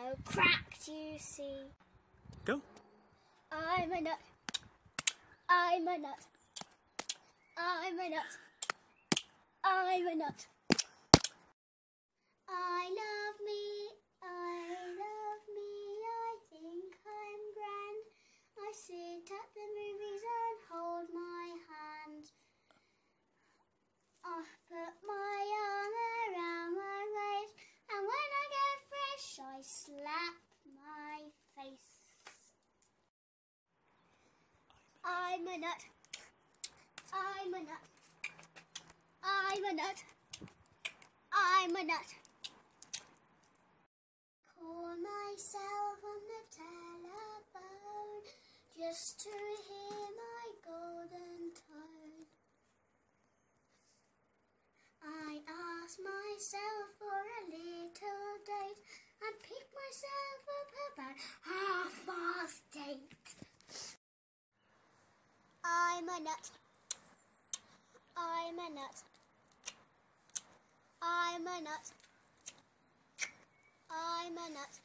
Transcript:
so cracked, you see. Go. I'm a nut. I'm a nut. I'm a nut. I'm a nut. I love me. I love me. I think I'm grand. I sit at the movies and hold my hand. I put my arm around my waist, and when I get fresh, I slap my face. I'm a nut. I'm a nut. I'm a nut. I'm a nut. Call myself on the telephone just to hear my golden tone. I ask myself for a little date and pick myself up about 8:30. I'm a nut. I'm a nut. I'm a nut. I'm a nut.